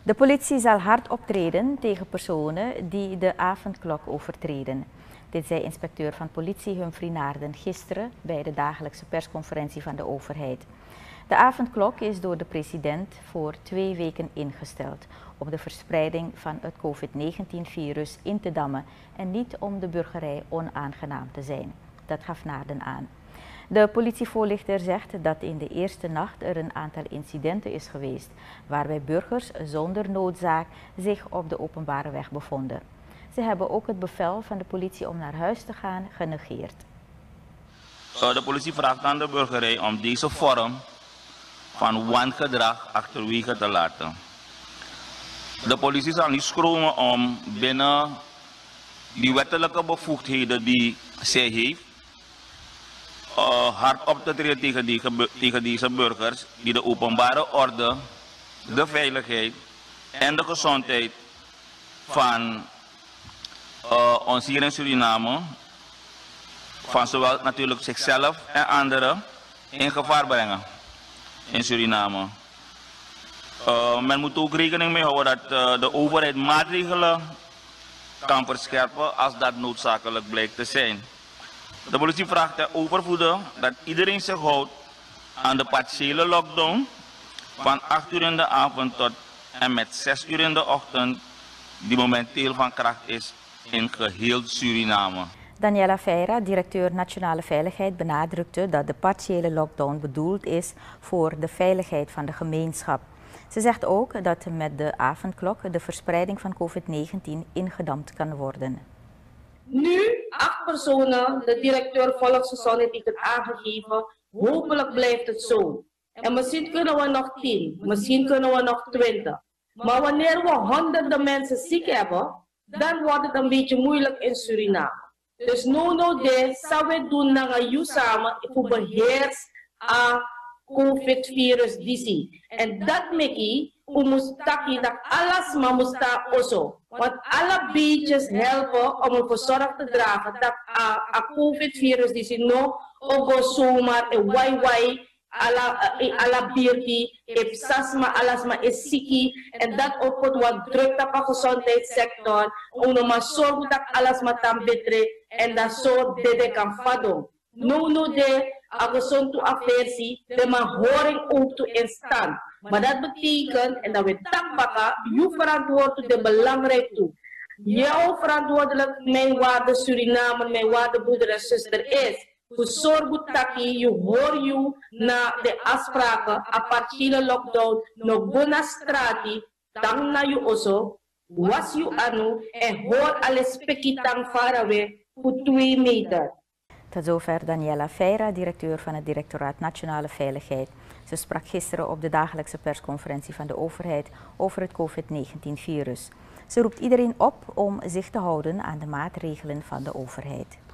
De politie zal hard optreden tegen personen die de avondklok overtreden. Dit zei inspecteur van politie Humphrey Naarden gisteren bij de dagelijkse persconferentie van de overheid. De avondklok is door de president voor 2 weken ingesteld om de verspreiding van het COVID-19-virus in te dammen en niet om de burgerij onaangenaam te zijn. Dat gaf Naarden aan. De politievoorlichter zegt dat in de eerste nacht er een aantal incidenten is geweest waarbij burgers zonder noodzaak zich op de openbare weg bevonden. Ze hebben ook het bevel van de politie om naar huis te gaan genegeerd. De politie vraagt aan de burgerij om deze vorm van wangedrag achterwege te laten. De politie zal niet schromen om binnen die wettelijke bevoegdheden die zij heeft, hard op te treden tegen deze burgers die de openbare orde, de veiligheid en de gezondheid van ons hier in Suriname, van zowel natuurlijk zichzelf en anderen, in gevaar brengen in Suriname. Men moet ook rekening mee houden dat de overheid maatregelen kan verscherpen als dat noodzakelijk blijkt te zijn. De politie vraagt ter overvoede dat iedereen zich houdt aan de partiële lockdown van 8 uur in de avond tot en met 6 uur in de ochtend, die momenteel van kracht is in geheel Suriname. Daniela Feira, directeur Nationale Veiligheid, benadrukte dat de partiële lockdown bedoeld is voor de veiligheid van de gemeenschap. Ze zegt ook dat met de avondklok de verspreiding van COVID-19 ingedamd kan worden. Nu 8 personen, de directeur Volksgezondheid heeft het aangegeven, hopelijk blijft het zo. En misschien kunnen we nog 10, misschien kunnen we nog 20. Maar wanneer we honderden mensen ziek hebben, dan wordt het een beetje moeilijk in Suriname. Dus dit zou we doen naar een samen voor beheers aan COVID-virus disease. En dat maakt umustaki dat alles maar moest oso. Want alle beetjes helpen om ervoor zorg te dragen dat a COVID-virus disease no ogo zomaar een wai alla birki, sasma alles maar is ziekie. En dat ook wat druk op de gezondheidssector. Om maar zorgen dat alles maar dan beter en dat zo de kan vatten. De gezonde aversie, de maar horing ook toe in stand. Maar dat betekent, en dat we takbakken, je verantwoordelijk de belangrijk toe. Jouw verantwoordelijk, mijn waarde Suriname, mijn waarde broeder en zuster is. Voor zorgen dat je hoort je na de afspraken, a partiële lockdown, no bona strati, tang na je oso, was je anu, en hoor alles spekitang farawe voor 2 meter. Tot zover Daniela Feira, directeur van het Directoraat Nationale Veiligheid. Ze sprak gisteren op de dagelijkse persconferentie van de overheid over het COVID-19-virus. Ze roept iedereen op om zich te houden aan de maatregelen van de overheid.